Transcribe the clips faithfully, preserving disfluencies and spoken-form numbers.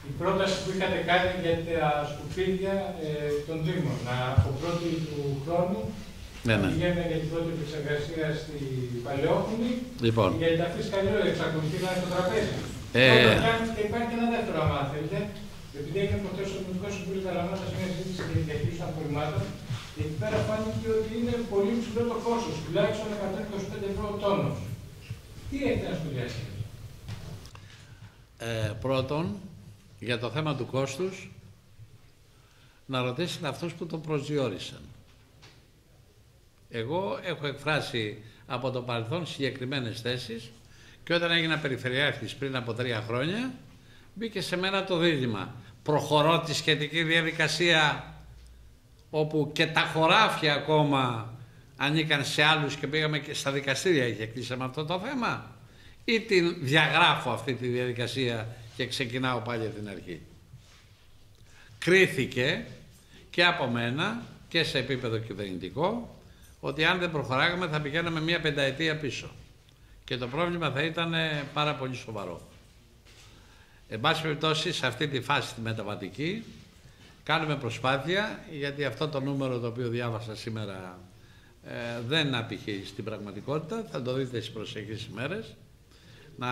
η πρόταση που είχατε κάνει για τα σκουπίδια ε, των Δήμων, να, από πρώτη του χρόνου, ναι, ναι. πηγαίνουμε για την πρώτη επεξεργασία στη Παλαιόχολη, λοιπόν. Γιατί αυτή η σκαλιότητα εξακολουθεί να είναι στο τραπέζι. Ε... Και υπάρχει και ένα δεύτερο, άμα θέλετε, επειδή έγινε προχθέ στο Δημοτικό Συμβούλιο Καλαμάτας μια συζήτηση για την διαχείριση των απορριμμάτων, εκεί πέρα φάνηκε ότι είναι πολύ ψηλό το κόστος, τουλάχιστον εκατόν είκοσι πέντε ευρώ ο τόνος. Τι έχετε να σχολιάσετε? Ε, πρώτον, για το θέμα του κόστους, να ρωτήσετε αυτούς που το προσδιορίσαν. Εγώ έχω εκφράσει από το παρελθόν συγκεκριμένες θέσεις και όταν έγινα περιφερειάρχης πριν από τρία χρόνια, μπήκε σε μένα το δίλημμα. Προχωρώ τη σχετική διαδικασία όπου και τα χωράφια ακόμα ανήκαν σε άλλους και πήγαμε και στα δικαστήρια και κλείσαμε αυτό το θέμα, ή την διαγράφω αυτή τη διαδικασία και ξεκινάω πάλι από την αρχή. Κρίθηκε και από μένα και σε επίπεδο κυβερνητικό ότι αν δεν προχωράγαμε θα πηγαίναμε μία πενταετία πίσω και το πρόβλημα θα ήταν πάρα πολύ σοβαρό. Εν πάση περιπτώσει, σε αυτή τη φάση τη μεταβατική κάνουμε προσπάθεια, γιατί αυτό το νούμερο το οποίο διάβασα σήμερα ε, δεν απηχεί στην πραγματικότητα, θα το δείτε στις προσεχείς ημέρες, να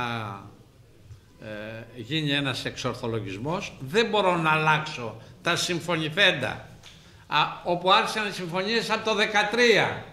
ε, γίνει ένας εξορθολογισμός. Δεν μπορώ να αλλάξω τα συμφωνηθέντα, α, όπου άρχισαν οι συμφωνίες από το δεκατρία,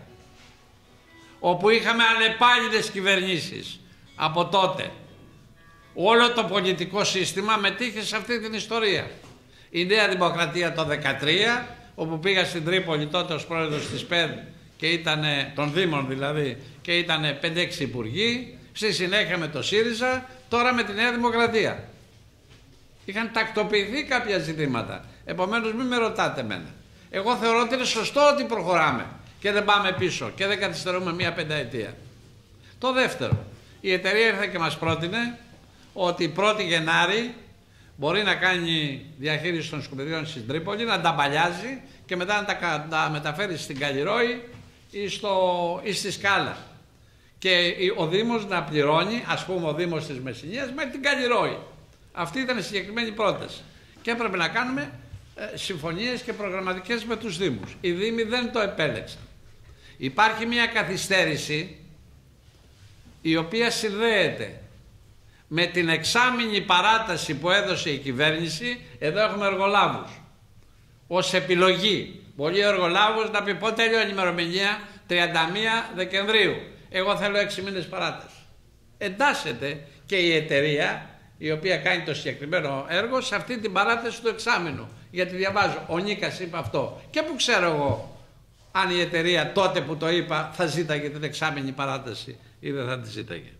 όπου είχαμε αλλεπάλληλες κυβερνήσεις από τότε. Όλο το πολιτικό σύστημα μετήχε σε αυτή την ιστορία. Η Νέα Δημοκρατία το δεκατρία, όπου πήγα στην Τρίπολη τότε ως πρόεδρος της ΠΕΔ και ήταν, των Δήμων δηλαδή, και ήταν πέντε έξι υπουργοί, στη συνέχεια με το ΣΥΡΙΖΑ, τώρα με τη Νέα Δημοκρατία. Είχαν τακτοποιηθεί κάποια ζητήματα. Επομένως μην με ρωτάτε εμένα. Εγώ θεωρώ ότι είναι σωστό ότι προχωράμε και δεν πάμε πίσω και δεν καθυστερούμε μία πενταετία. Το δεύτερο, η εταιρεία ήρθε και μας πρότεινε ότι πρώτη Γενάρη μπορεί να κάνει διαχείριση των σκουπιδιών στην Τρίπολη, να τα μπαλιάζει και μετά να τα, τα μεταφέρει στην Καλλιρόη ή, στο, ή στη Σκάλα. Και ο Δήμος να πληρώνει, ας πούμε ο Δήμος της Μεσσηνίας, με την Καλλιρόη. Αυτή ήταν η συγκεκριμένη πρόταση. Και έπρεπε να κάνουμε ε, συμφωνίες και προγραμματικές με τους Δήμους. Οι Δήμοι δεν το επέλεξαν. Υπάρχει μια καθυστέρηση η οποία συνδέεται με την εξάμηνη παράταση που έδωσε η κυβέρνηση. Εδώ έχουμε εργολάβους ως επιλογή. Μπορεί ο εργολάβος να πει πότε τέλειω η ημερομηνία, τριάντα μία Δεκεμβρίου. Εγώ θέλω έξι μήνες παράταση. Εντάσσεται και η εταιρεία η οποία κάνει το συγκεκριμένο έργο σε αυτή την παράταση του εξάμηνου. Γιατί διαβάζω, ο Νίκας είπε αυτό. Και που ξέρω εγώ αν η εταιρεία τότε που το είπα θα ζήταγε την εξάμηνη παράταση ή δεν θα τη ζήταγε.